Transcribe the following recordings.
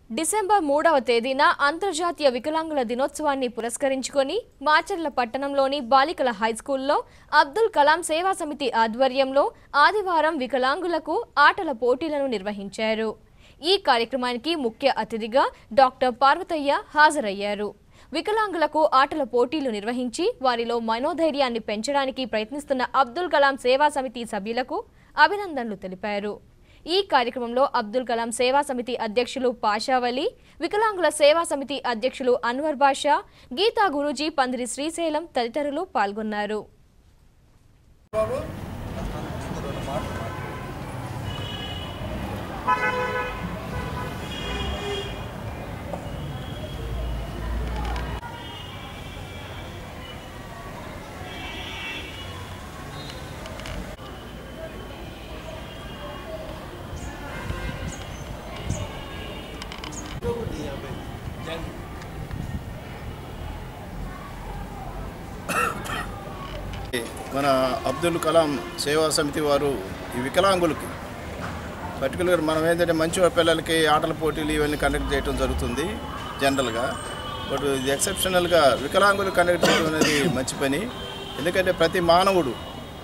December 3వ తేదీన అంతర్జాతీయ వికలాంగుల దినోత్సవాన్ని పురస్కరించుకొని మాచర్ల పట్టణంలోని బాలికల హైస్కూల్లో అబ్దుల్ కలాం సేవా సమితి ఆధ్వర్యంలో ఆదివారం వికలాంగులకు ఆటల పోటీలను నిర్వహించారు. ఈ కార్యక్రమానికి ముఖ్య అతిథిగా డాక్టర్ పార్వతయ్య హాజరయ్యారు. వికలాంగులకు ఆటల పోటీలు నిర్వహించి వారిలో మనోధైర్యాన్ని పెంచడానికి ప్రయత్నిస్తున్న అబ్దుల్ కలాం సేవా సమితి సభ్యులకు అభినందనలు తెలిపారు. ఈ కార్యక్రమంలో అబ్దుల్ కలాం సేవా సమితి అధ్యక్షులు పాషావలి, వికలాంగుల సేవా సమితి అధ్యక్షులు అన్వర్ బాషా, గీతా గురూజీ, పందిరి శ్రీశైలం తదితరులు పాల్గొన్నారు. మన అబ్దుల్ కలాం సేవా సమితి వారు ఈ వికలాంగులకి పర్టికులర్ మనం ఏంటంటే మంచి పిల్లలకి ఆటల పోటీలు ఇవన్నీ కండక్ట్ చేయడం జరుగుతుంది జనరల్గా. బట్ ఇది ఎక్సెప్షనల్గా వికలాంగులు కండక్ట్ చేయడం అనేది మంచి పని. ఎందుకంటే ప్రతి మానవుడు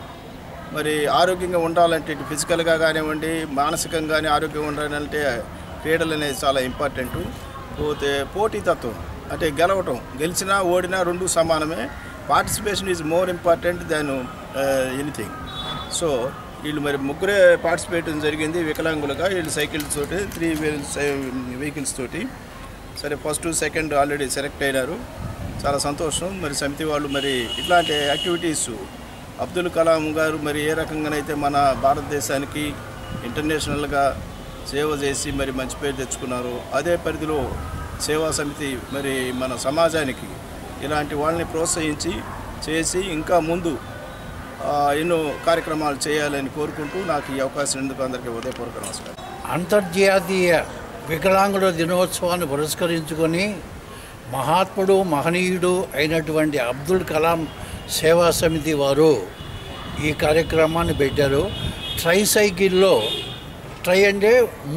మరి ఆరోగ్యంగా ఉండాలంటే ఫిజికల్గా కానివ్వండి, మానసికంగా కానీ ఆరోగ్యంగా ఉండాలంటే క్రీడలు అనేది చాలా ఇంపార్టెంట్. పోతే పోటీతత్వం అంటే గెలిచినా ఓడినా రెండు సమానమే. Participation is more important than anything. So వీళ్ళు మరి ముగ్గురే పార్టిసిపేట్ జరిగింది వికలాంగులుగా. వీళ్ళు సైకిల్స్ తోటి 3 వెహికల్స్ తోటి సరే ఫస్ట్ సెకండ్ ఆల్రెడీ సెలెక్ట్ అయినారు. చాలా సంతోషం. మరి సమితి వాళ్ళు మరి ఇట్లాంటి యాక్టివిటీస్ అబ్దుల్ కలాం గారు మరి ఏ రకంగానైతే మన భారతదేశానికి ఇంటర్నేషనల్గా సేవ చేసి మరి మంచి పేరు తెచ్చుకున్నారు, అదే పరిధిలో సేవా సమితి మరి మన సమాజానికి ఇలాంటి వాళ్ళని ప్రోత్సహించి చేసి ఇంకా ముందు ఎన్నో కార్యక్రమాలు చేయాలని కోరుకుంటూ నాకు ఈ అవకాశం ఎందుకు అందరికీ ఉదయపూర్వక నమస్కారం. అంతర్జాతీయ వికలాంగుల దినోత్సవాన్ని పురస్కరించుకొని మహాత్ముడు మహనీయుడు అయినటువంటి అబ్దుల్ కలాం సేవా సమితి వారు ఈ కార్యక్రమాన్ని పెట్టారు. ట్రైసైకిల్లో అంటే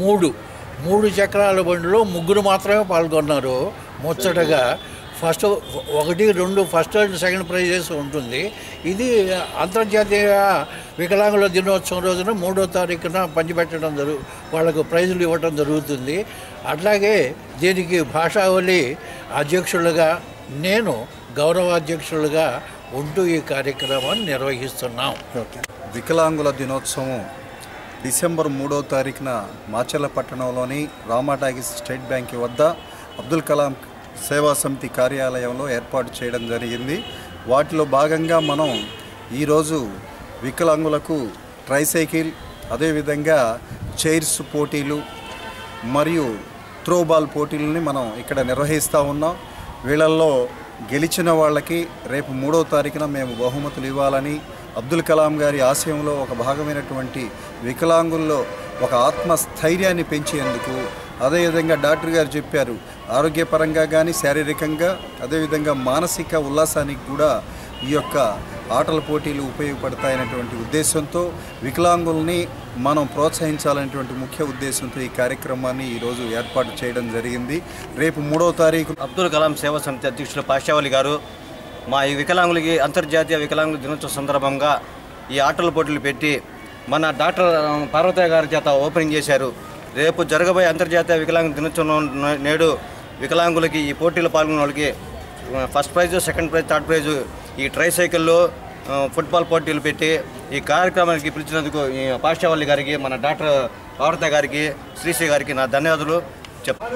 మూడు చక్రాల బండిలో ముగ్గురు మాత్రమే పాల్గొన్నారు. ముచ్చటగా first 1, 2 first and second prizes ఉంటుంది. ఇది అంతర్జాతీయ వికలాంగుల దినోత్సవం రోజున 3వ తారీఖున పంచిపెట్టడం వాళ్ళకు ప్రైజులు ఇవ్వడం జరుగుతుంది. అట్లాగే దీనికి భాషావళి అధ్యక్షులుగా, నేను గౌరవాధ్యక్షులుగా ఉంటూ ఈ కార్యక్రమాన్ని నిర్వహిస్తున్నాం. వికలాంగుల దినోత్సవం డిసెంబర్ 3వ తారీఖున మాచర్ల పట్టణంలోని రామాటాగిస్ స్టేట్ బ్యాంక్ వద్ద అబ్దుల్ కలాం సేవా సమితి కార్యాలయంలో ఏర్పాటు చేయడం జరిగింది. వాటిలో భాగంగా మనం ఈరోజు వికలాంగులకు ట్రైసైకిల్, అదేవిధంగా చైర్స్ పోటీలు మరియు త్రోబాల్ పోటీలని మనం ఇక్కడ నిర్వహిస్తూ ఉన్నాం. వీళ్ళల్లో గెలిచిన వాళ్ళకి రేపు 3వ తారీఖున మేము బహుమతులు ఇవ్వాలని, అబ్దుల్ కలాం గారి ఆశయంలో ఒక భాగమైనటువంటి వికలాంగుల్లో ఒక ఆత్మస్థైర్యాన్ని పెంచేందుకు, అదేవిధంగా డాక్టర్ గారు చెప్పారు ఆరోగ్యపరంగా కానీ శారీరకంగా అదేవిధంగా మానసిక ఉల్లాసానికి కూడా ఈ యొక్క ఆటల పోటీలు ఉపయోగపడతాయనేటువంటి ఉద్దేశంతో వికలాంగుల్ని మనం ప్రోత్సహించాలనేటువంటి ముఖ్య ఉద్దేశంతో ఈ కార్యక్రమాన్ని ఈరోజు ఏర్పాటు చేయడం జరిగింది. రేపు 3వ తారీఖు అబ్దుల్ కలాం సేవా సమితి అధ్యక్షులు పాషావలి గారు మా ఈ వికలాంగులకి అంతర్జాతీయ వికలాంగుల దినోత్సవం సందర్భంగా ఈ ఆటల పోటీలు పెట్టి మన డాక్టర్ పార్వతయ్య గారి చేత ఓపెనింగ్ చేశారు. రేపు జరగబోయే అంతర్జాతీయ వికలాంగుల దినోత్సవం నేడు వికలాంగులకి ఈ పోటీలో పాల్గొన్న వాళ్ళకి first prize, second prize, third prize ఈ ట్రైసైకిల్లో ఫుట్బాల్ పోటీలు పెట్టి ఈ కార్యక్రమానికి పిలిచినందుకు ఈ పాషావల్లి గారికి, మన డాక్టర్ పార్వతయ్య గారికి, శ్రీశ్రీ గారికి నా ధన్యవాదాలు చెప్తాను.